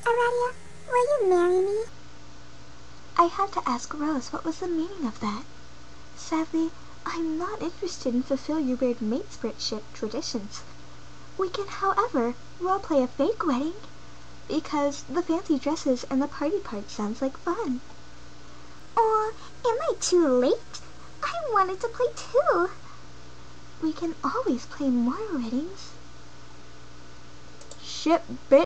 Aradia, will you marry me? I had to ask Rose what was the meaning of that. Sadly, I'm not interested in fulfilling your weird matespritship traditions. We can, however, roleplay a fake wedding, because the fancy dresses and the party part sounds like fun. Or am I too late? I wanted to play too. We can always play more weddings. Shit, bitch.